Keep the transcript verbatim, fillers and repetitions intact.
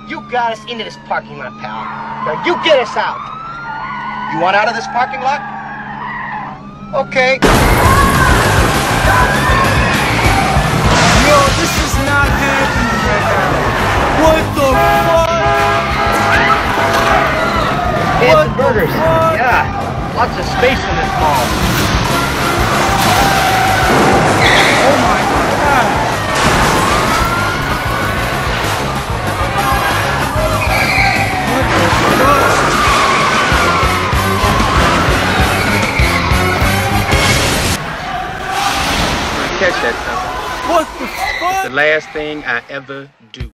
You got us into this parking lot, pal. Now you get us out. You want out of this parking lot? Okay. Yo, this is not happening right now. What the fuck? Pants and burgers. Yeah. Lots of space in this mall. Oh my god. Catch that, son. What the fuck? The last thing I ever do.